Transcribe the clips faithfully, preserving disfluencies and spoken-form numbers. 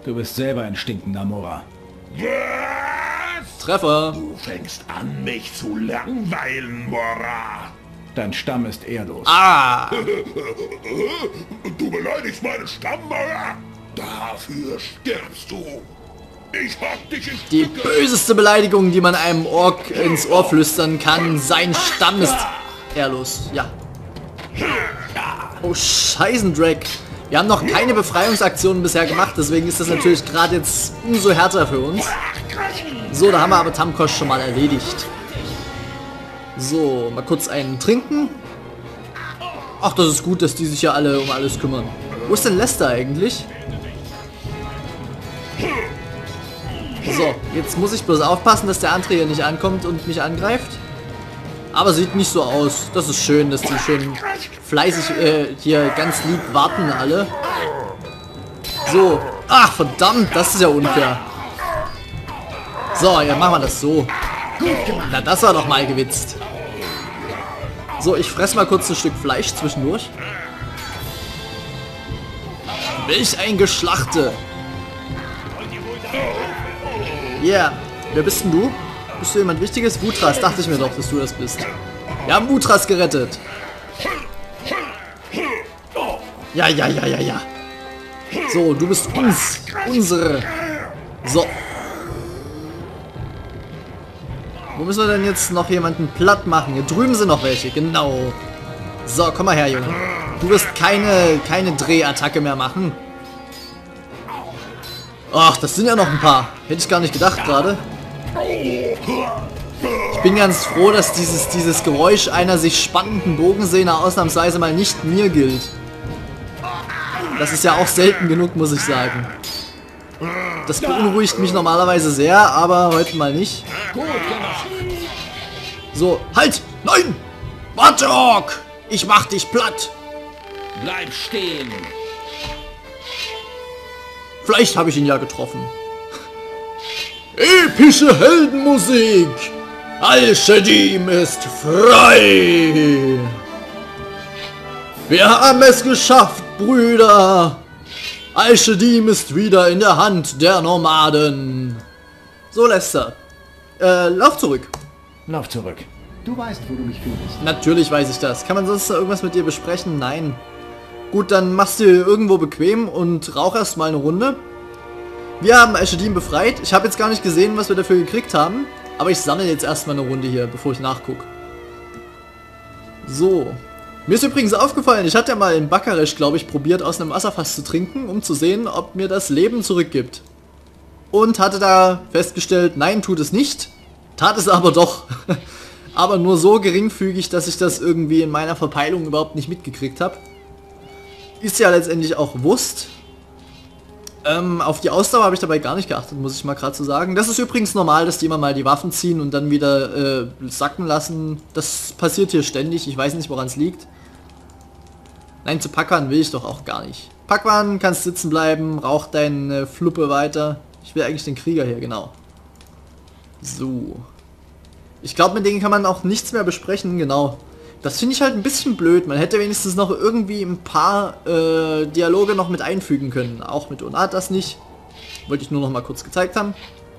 Du bist selber ein stinkender Murrer. Was? Treffer. Du fängst an, mich zu langweilen, Mora. Dein Stamm ist ehrlos. Ah. Du beleidigst meinen Stamm, Mora. Dafür stirbst du. Ich hack dich in Die Stücke. böseste Beleidigung, die man einem Ork ins Ohr flüstern kann. Sein Stamm ist ehrlos. Ja. Oh, Scheißendreck. Wir haben noch keine Befreiungsaktionen bisher gemacht, deswegen ist das natürlich gerade jetzt umso härter für uns. So, da haben wir aber Tamkosch schon mal erledigt. So, mal kurz einen trinken. Ach, das ist gut, dass die sich ja alle um alles kümmern. Wo ist denn Lester eigentlich? So, jetzt muss ich bloß aufpassen, dass der andere hier nicht ankommt und mich angreift. Aber sieht nicht so aus. Das ist schön, dass die schön fleißig äh, hier ganz lieb warten alle. So. Ach, verdammt, das ist ja unfair. So, ja, machen wir das so. Na, das war doch mal gewitzt. So, ich fresse mal kurz ein Stück Fleisch zwischendurch. Welch ein Geschlachte. Yeah. Wer bist denn du? Bist du jemand Wichtiges? Wutras, dachte ich mir doch, dass du das bist. Wir haben Wutras gerettet. Ja, ja, ja, ja, ja. So, du bist uns. Unsere. So. Wo müssen wir denn jetzt noch jemanden platt machen? Hier drüben sind noch welche, genau. So, komm mal her, Junge. Du wirst keine, keine Drehattacke mehr machen. Ach, das sind ja noch ein paar. Hätte ich gar nicht gedacht gerade. Ich bin ganz froh, dass dieses, dieses Geräusch einer sich spannenden Bogensehner ausnahmsweise mal nicht mir gilt. Das ist ja auch selten genug, muss ich sagen. Das beunruhigt mich normalerweise sehr, aber heute mal nicht. So, halt! Nein! Warte, Ork! Ich mach dich platt! Bleib stehen! Vielleicht habe ich ihn ja getroffen. Epische Heldenmusik! Al-Shadim ist frei! Wir haben es geschafft, Brüder! Al-Shadim ist wieder in der Hand der Nomaden. So, Lester. Äh, lauf zurück. Lauf zurück. Du weißt, wo du mich findest. Natürlich weiß ich das. Kann man sonst irgendwas mit dir besprechen? Nein. Gut, dann machst du irgendwo bequem und rauch erstmal eine Runde. Wir haben Al-Shadim befreit. Ich habe jetzt gar nicht gesehen, was wir dafür gekriegt haben. Aber ich sammle jetzt erstmal eine Runde hier, bevor ich nachgucke. So. Mir ist übrigens aufgefallen, ich hatte ja mal in Bakaresh, glaube ich, probiert, aus einem Wasserfass zu trinken, um zu sehen, ob mir das Leben zurückgibt. Und hatte da festgestellt, nein, tut es nicht. Tat es aber doch. Aber nur so geringfügig, dass ich das irgendwie in meiner Verpeilung überhaupt nicht mitgekriegt habe. Ist ja letztendlich auch Wurst. Ähm, auf die Ausdauer habe ich dabei gar nicht geachtet, muss ich mal gerade so sagen. Das ist übrigens normal, dass die immer mal die Waffen ziehen und dann wieder äh, sacken lassen. Das passiert hier ständig, ich weiß nicht, woran es liegt. Nein, zu Pakwan will ich doch auch gar nicht. Pakwan, kannst sitzen bleiben, rauch deine Fluppe weiter. Ich will eigentlich den Krieger hier, genau. So. Ich glaube, mit denen kann man auch nichts mehr besprechen, genau. Das finde ich halt ein bisschen blöd. Man hätte wenigstens noch irgendwie ein paar äh, Dialoge noch mit einfügen können. Auch mit Onat das nicht. Wollte ich nur noch mal kurz gezeigt haben.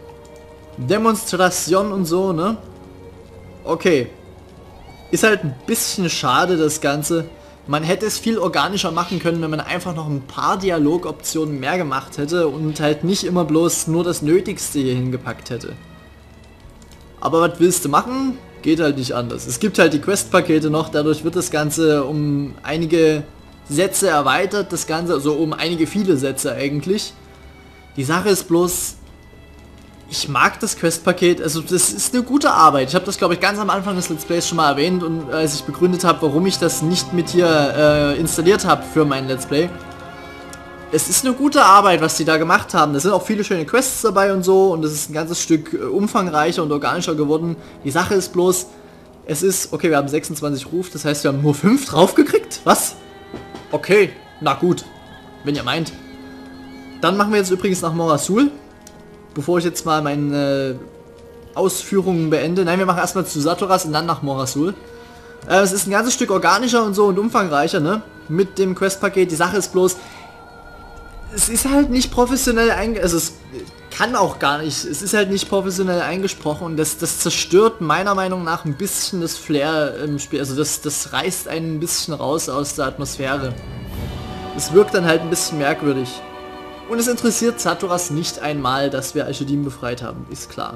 Demonstration und so, ne? Okay. Ist halt ein bisschen schade, das Ganze. Man hätte es viel organischer machen können, wenn man einfach noch ein paar Dialogoptionen mehr gemacht hätte und halt nicht immer bloß nur das Nötigste hier hingepackt hätte. Aber was willst du machen? Geht halt nicht anders. Es gibt halt die Quest-Pakete noch, dadurch wird das Ganze um einige Sätze erweitert, das Ganze, also um einige viele Sätze eigentlich. Die Sache ist bloß, ich mag das Quest-Paket, also das ist eine gute Arbeit. Ich habe das, glaube ich, ganz am Anfang des Let's Plays schon mal erwähnt und als ich begründet habe, warum ich das nicht mit hier äh, installiert habe für mein Let's Play. Es ist eine gute Arbeit, was die da gemacht haben. Da sind auch viele schöne Quests dabei und so und es ist ein ganzes Stück äh, umfangreicher und organischer geworden. Die Sache ist bloß, es ist, okay, wir haben sechsundzwanzig Ruf, das heißt, wir haben nur fünf draufgekriegt? Was? Okay, na gut, wenn ihr meint. Dann machen wir jetzt übrigens nach Morasul, bevor ich jetzt mal meine äh, Ausführungen beende. Nein, wir machen erstmal zu Satoras und dann nach Morasul. Äh, es ist ein ganzes Stück organischer und so und umfangreicher, ne? Mit dem Quest-Paket. Die Sache ist bloß, es ist halt nicht professionell einge... Also es kann auch gar nicht. Es ist halt nicht professionell eingesprochen und das, das zerstört meiner Meinung nach ein bisschen das Flair im Spiel. Also das, das reißt einen ein bisschen raus aus der Atmosphäre. Es wirkt dann halt ein bisschen merkwürdig. Und es interessiert Saturas nicht einmal, dass wir Al-Shadim befreit haben, ist klar.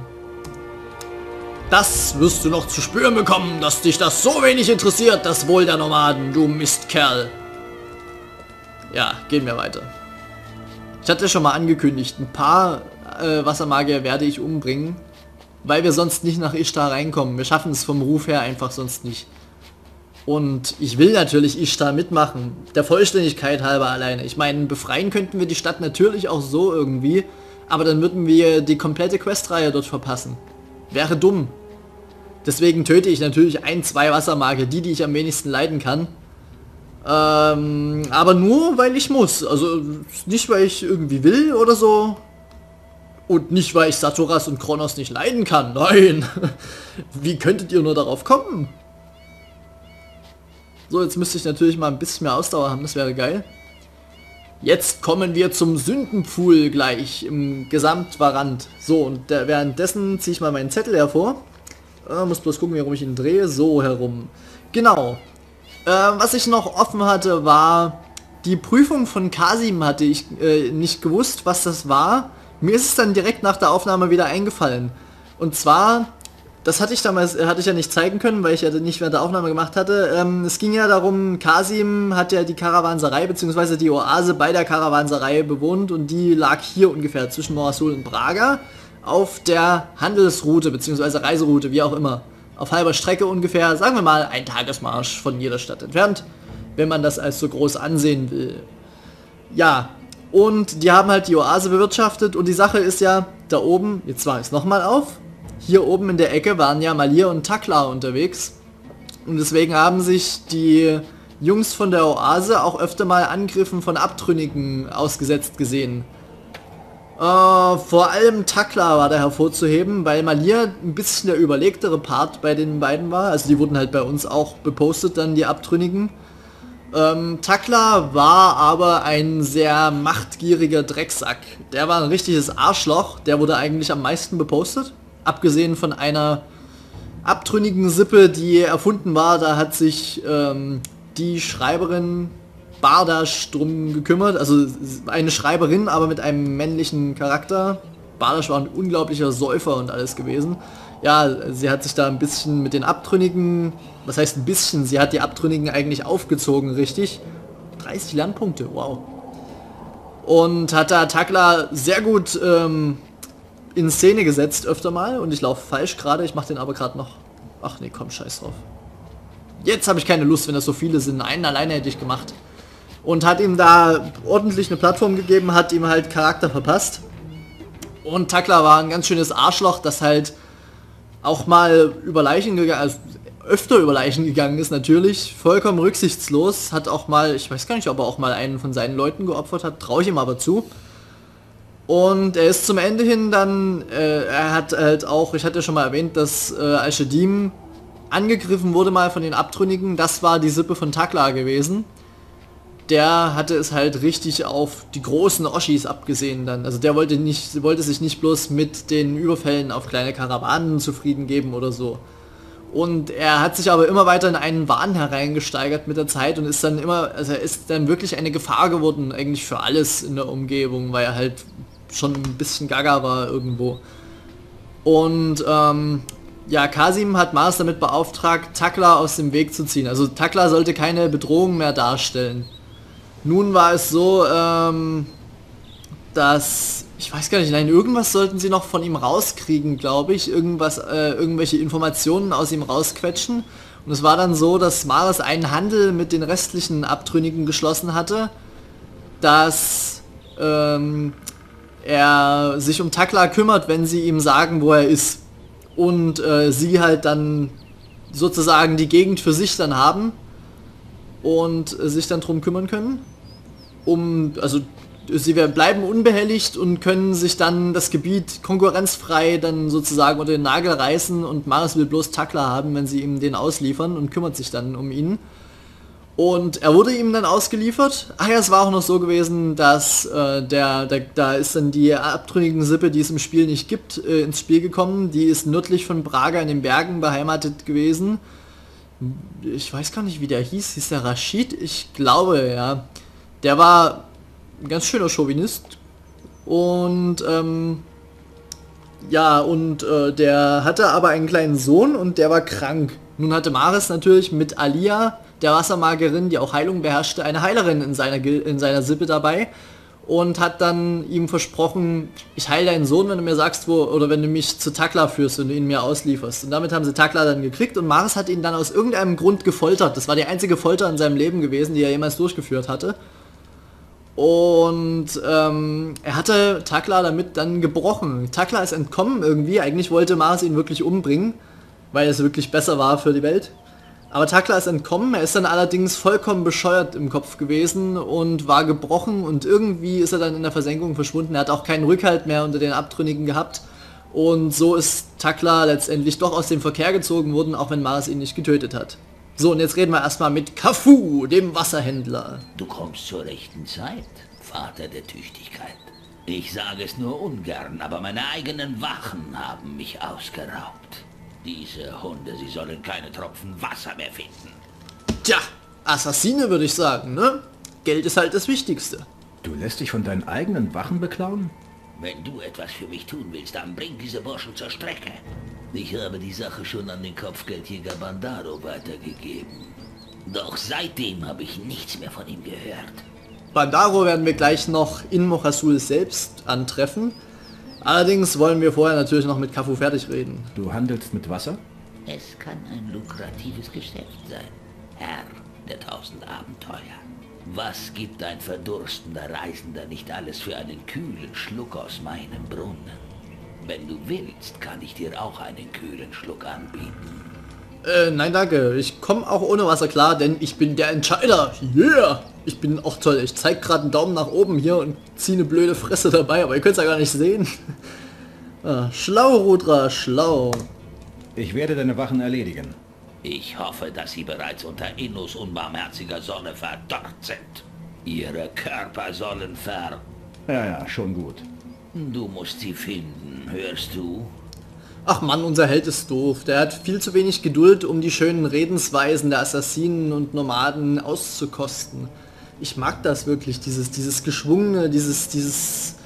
Das wirst du noch zu spüren bekommen, dass dich das so wenig interessiert, das Wohl der Nomaden, du Mistkerl. Ja, gehen wir weiter. Ich hatte schon mal angekündigt, ein paar äh, Wassermagier werde ich umbringen, weil wir sonst nicht nach Ishtar reinkommen. Wir schaffen es vom Ruf her einfach sonst nicht. Und ich will natürlich Ishtar mitmachen, der Vollständigkeit halber alleine. Ich meine, befreien könnten wir die Stadt natürlich auch so irgendwie, aber dann würden wir die komplette Questreihe dort verpassen. Wäre dumm. Deswegen töte ich natürlich ein, zwei Wassermagier, die, die ich am wenigsten leiden kann. Ähm, aber nur, weil ich muss. Also nicht, weil ich irgendwie will oder so. Und nicht, weil ich Saturas und Kronos nicht leiden kann. Nein. Wie könntet ihr nur darauf kommen? So, jetzt müsste ich natürlich mal ein bisschen mehr Ausdauer haben. Das wäre geil. Jetzt kommen wir zum Sündenpfuhl gleich im Gesamtvarant. So, und äh, währenddessen ziehe ich mal meinen Zettel hervor. Äh, muss bloß gucken, warum ich ihn drehe. So herum. Genau. Äh, was ich noch offen hatte, war die Prüfung von Kasim. Hatte ich äh, nicht gewusst, was das war. Mir ist es dann direkt nach der Aufnahme wieder eingefallen. Und zwar, das hatte ich damals, hatte ich ja nicht zeigen können, weil ich ja nicht während der Aufnahme gemacht hatte. Ähm, es ging ja darum, Kasim hat ja die Karawanserei bzw. die Oase bei der Karawanserei bewohnt und die lag hier ungefähr zwischen Morasul und Braga auf der Handelsroute bzw. Reiseroute, wie auch immer. Auf halber Strecke ungefähr, sagen wir mal, ein Tagesmarsch von jeder Stadt entfernt, wenn man das als so groß ansehen will. Ja, und die haben halt die Oase bewirtschaftet und die Sache ist ja, da oben, jetzt war es nochmal auf, hier oben in der Ecke waren ja Malir und Takla unterwegs und deswegen haben sich die Jungs von der Oase auch öfter mal Angriffen von Abtrünnigen ausgesetzt gesehen. Äh, vor allem Takla war da hervorzuheben, weil Malir ein bisschen der überlegtere Part bei den beiden war. Also die wurden halt bei uns auch bepostet, dann die Abtrünnigen. Ähm, Takla war aber ein sehr machtgieriger Drecksack. Der war ein richtiges Arschloch, der wurde eigentlich am meisten bepostet. Abgesehen von einer abtrünnigen Sippe, die erfunden war, da hat sich ähm, die Schreiberin Bardash drum gekümmert, also eine Schreiberin, aber mit einem männlichen Charakter. Bardash war ein unglaublicher Säufer und alles gewesen. Ja, sie hat sich da ein bisschen mit den Abtrünnigen, was heißt ein bisschen, sie hat die Abtrünnigen eigentlich aufgezogen, richtig. dreißig Lernpunkte, wow. Und hat da Takla sehr gut ähm, in Szene gesetzt öfter mal und ich laufe falsch gerade, ich mache den aber gerade noch. Ach nee, komm, scheiß drauf. Jetzt habe ich keine Lust, wenn das so viele sind. Einen alleine hätte ich gemacht. Und hat ihm da ordentlich eine Plattform gegeben, hat ihm halt Charakter verpasst. Und Takla war ein ganz schönes Arschloch, das halt auch mal über Leichen gegangen, also öfter über Leichen gegangen ist natürlich, vollkommen rücksichtslos, hat auch mal, ich weiß gar nicht, ob er auch mal einen von seinen Leuten geopfert hat, traue ich ihm aber zu. Und er ist zum Ende hin dann, äh, er hat halt auch, ich hatte ja schon mal erwähnt, dass äh, Al-Shadim angegriffen wurde mal von den Abtrünnigen, das war die Sippe von Takla gewesen. Der hatte es halt richtig auf die großen Oschis abgesehen dann. Also der wollte nicht, wollte sich nicht bloß mit den Überfällen auf kleine Karawanen zufrieden geben oder so. Und er hat sich aber immer weiter in einen Wahn hereingesteigert mit der Zeit und ist dann immer, also er ist dann wirklich eine Gefahr geworden, eigentlich für alles in der Umgebung, weil er halt schon ein bisschen gaga war irgendwo. Und ähm, ja, Kasim hat Mars damit beauftragt, Takla aus dem Weg zu ziehen. Also Takla sollte keine Bedrohung mehr darstellen. Nun war es so, ähm, dass, ich weiß gar nicht, nein, irgendwas sollten sie noch von ihm rauskriegen, glaube ich, irgendwas, äh, irgendwelche Informationen aus ihm rausquetschen. Und es war dann so, dass Maris einen Handel mit den restlichen Abtrünnigen geschlossen hatte, dass ähm, er sich um Takla kümmert, wenn sie ihm sagen, wo er ist. Und äh, sie halt dann sozusagen die Gegend für sich dann haben und äh, sich dann drum kümmern können. Um, also sie bleiben unbehelligt und können sich dann das Gebiet konkurrenzfrei dann sozusagen unter den Nagel reißen und Maris will bloß Takla haben, wenn sie ihm den ausliefern und kümmert sich dann um ihn. Und er wurde ihm dann ausgeliefert. Ach ja, es war auch noch so gewesen, dass äh, der, der, da ist dann die abtrünnigen Sippe, die es im Spiel nicht gibt, äh, ins Spiel gekommen. Die ist nördlich von Braga in den Bergen beheimatet gewesen. Ich weiß gar nicht, wie der hieß. Hieß der Rashid? Ich glaube, ja. Der war ein ganz schöner Chauvinist. Und ähm, ja, und äh, der hatte aber einen kleinen Sohn und der war krank. Nun hatte Maris natürlich mit Alia, der Wassermagerin, die auch Heilung beherrschte, eine Heilerin in seiner, in seiner Sippe dabei und hat dann ihm versprochen, ich heile deinen Sohn, wenn du mir sagst, wo, oder wenn du mich zu Takla führst und du ihn mir auslieferst. Und damit haben sie Takla dann gekriegt und Maris hat ihn dann aus irgendeinem Grund gefoltert. Das war die einzige Folter in seinem Leben gewesen, die er jemals durchgeführt hatte. Und ähm, er hatte Takla damit dann gebrochen. Takla ist entkommen irgendwie. Eigentlich wollte Maris ihn wirklich umbringen, weil es wirklich besser war für die Welt. Aber Takla ist entkommen, er ist dann allerdings vollkommen bescheuert im Kopf gewesen und war gebrochen und irgendwie ist er dann in der Versenkung verschwunden. Er hat auch keinen Rückhalt mehr unter den Abtrünnigen gehabt und so ist Takla letztendlich doch aus dem Verkehr gezogen worden, auch wenn Maris ihn nicht getötet hat. So, und jetzt reden wir erstmal mit Kafu, dem Wasserhändler. Du kommst zur rechten Zeit, Vater der Tüchtigkeit. Ich sage es nur ungern, aber meine eigenen Wachen haben mich ausgeraubt. Diese Hunde, sie sollen keine Tropfen Wasser mehr finden. Tja, Assassine würde ich sagen, ne? Geld ist halt das Wichtigste. Du lässt dich von deinen eigenen Wachen beklauen? Wenn du etwas für mich tun willst, dann bring diese Burschen zur Strecke. Ich habe die Sache schon an den Kopfgeldjäger Bandaro weitergegeben. Doch seitdem habe ich nichts mehr von ihm gehört. Bandaro werden wir gleich noch in Mochasul selbst antreffen. Allerdings wollen wir vorher natürlich noch mit Kafu fertig reden. Du handelst mit Wasser? Es kann ein lukratives Geschäft sein, Herr der tausend Abenteuer. Was gibt ein verdurstender Reisender nicht alles für einen kühlen Schluck aus meinem Brunnen? Wenn du willst, kann ich dir auch einen kühlen Schluck anbieten. Äh, nein danke. Ich komme auch ohne Wasser klar, denn ich bin der Entscheider. Yeah! Ich bin auch toll. Ich zeige gerade einen Daumen nach oben hier und ziehe eine blöde Fresse dabei, aber ihr könnt es ja gar nicht sehen. ah, schlau, Rudra, schlau. Ich werde deine Wachen erledigen. Ich hoffe, dass sie bereits unter Innos unbarmherziger Sonne verdorrt sind. Ihre Körper sollen ver... Ja, ja, schon gut. Du musst sie finden, hörst du? Ach Mann, unser Held ist doof. Der hat viel zu wenig Geduld, um die schönen Redensweisen der Assassinen und Nomaden auszukosten. Ich mag das wirklich, dieses, dieses geschwungene, dieses, dieses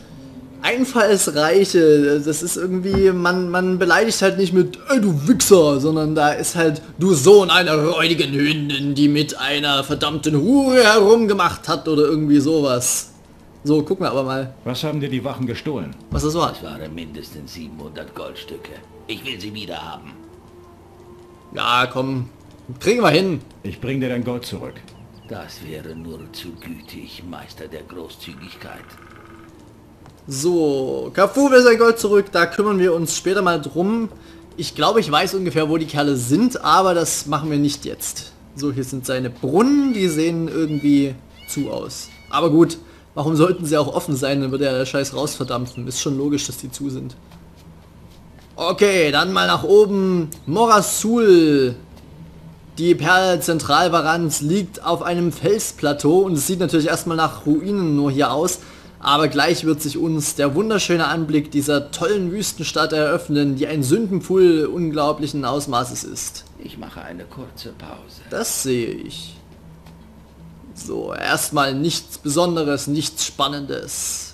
einfallsreiche. Das ist irgendwie, man, man beleidigt halt nicht mit, ey du Wichser, sondern da ist halt, du Sohn einer räudigen Hündin, die mit einer verdammten Hure herumgemacht hat oder irgendwie sowas. So, gucken wir aber mal. Was haben dir die Wachen gestohlen? Was das war. Es waren mindestens siebenhundert Goldstücke. Ich will sie wieder haben. Ja, komm, kriegen wir hin. Ich bring dir dein Gold zurück. Das wäre nur zu gütig, Meister der Großzügigkeit. So, Kafu will sein Gold zurück, da kümmern wir uns später mal drum. Ich glaube, ich weiß ungefähr, wo die Kerle sind, aber das machen wir nicht jetzt. So, hier sind seine Brunnen, die sehen irgendwie zu aus. Aber gut, warum sollten sie auch offen sein, dann würde ja der Scheiß rausverdampfen. Ist schon logisch, dass die zu sind. Okay, dann mal nach oben. Mochasul. Die Perle Zentralvarans liegt auf einem Felsplateau und es sieht natürlich erstmal nach Ruinen nur hier aus. Aber gleich wird sich uns der wunderschöne Anblick dieser tollen Wüstenstadt eröffnen, die ein Sündenpfuhl unglaublichen Ausmaßes ist. Ich mache eine kurze Pause. Das sehe ich. So, erstmal nichts Besonderes, nichts Spannendes.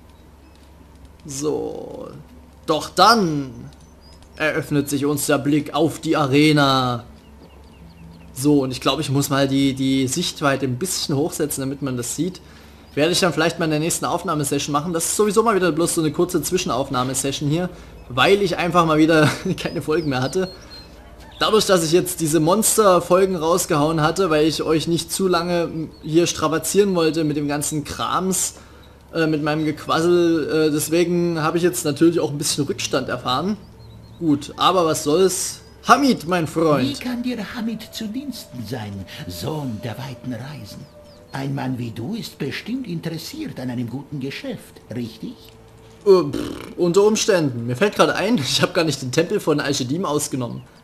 So, doch dann eröffnet sich uns der Blick auf die Arena. So, und ich glaube, ich muss mal die, die Sichtweite ein bisschen hochsetzen, damit man das sieht. Werde ich dann vielleicht mal in der nächsten Aufnahmesession machen. Das ist sowieso mal wieder bloß so eine kurze Zwischenaufnahmesession hier, weil ich einfach mal wieder keine Folgen mehr hatte. Dadurch, dass ich jetzt diese Monster-Folgen rausgehauen hatte, weil ich euch nicht zu lange hier strapazieren wollte mit dem ganzen Krams, äh, mit meinem Gequassel, äh, deswegen habe ich jetzt natürlich auch ein bisschen Rückstand erfahren. Gut, aber was soll's. Hamid, mein Wie Freund. kann dir Hamid zu Diensten sein, Sohn der weiten Reisen? Ein Mann wie du ist bestimmt interessiert an einem guten Geschäft, richtig? Äh, pff, unter Umständen. Mir fällt gerade ein, ich habe gar nicht den Tempel von Al-Shedim ausgenommen.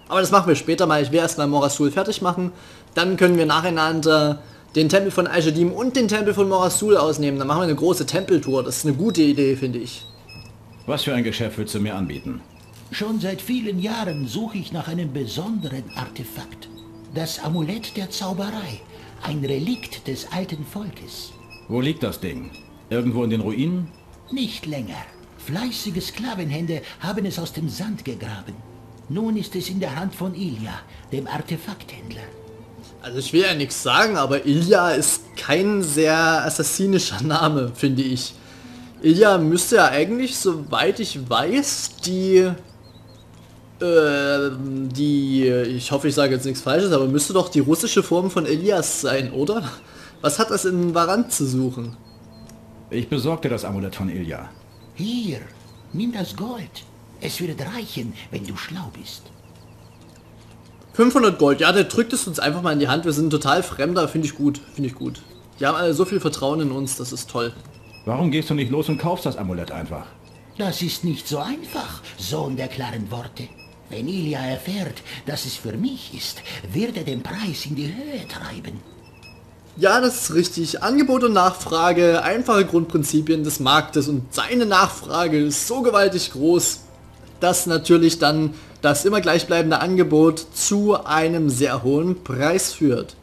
Aber das machen wir später mal. Ich will erstmal Morasul fertig machen. Dann können wir nacheinander den Tempel von Aishedim und den Tempel von Morasul ausnehmen. Dann machen wir eine große Tempeltour. Das ist eine gute Idee, finde ich. Was für ein Geschäft willst du mir anbieten? Schon seit vielen Jahren suche ich nach einem besonderen Artefakt. Das Amulett der Zauberei. Ein Relikt des alten Volkes. Wo liegt das Ding? Irgendwo in den Ruinen? Nicht länger. Fleißige Sklavenhände haben es aus dem Sand gegraben. Nun ist es in der Hand von Ilya, dem Artefakthändler. Also ich will ja nichts sagen, aber Ilya ist kein sehr assassinischer Name, finde ich. Ilya müsste ja eigentlich, soweit ich weiß, die... Äh, die... Ich hoffe, ich sage jetzt nichts Falsches, aber müsste doch die russische Form von Elias sein, oder? Was hat das in Varant zu suchen? Ich besorgte das Amulett von Ilya. Hier, nimm das Gold. Es wird reichen, wenn du schlau bist. fünfhundert Gold, ja, der drückt es uns einfach mal in die Hand. Wir sind total Fremder, finde ich gut, finde ich gut. Die haben alle so viel Vertrauen in uns, das ist toll. Warum gehst du nicht los und kaufst das Amulett einfach? Das ist nicht so einfach, Sohn der klaren Worte. Wenn Ilya erfährt, dass es für mich ist, wird er den Preis in die Höhe treiben. Ja, das ist richtig. Angebot und Nachfrage, einfache Grundprinzipien des Marktes und seine Nachfrage ist so gewaltig groß, dass natürlich dann das immer gleichbleibende Angebot zu einem sehr hohen Preis führt.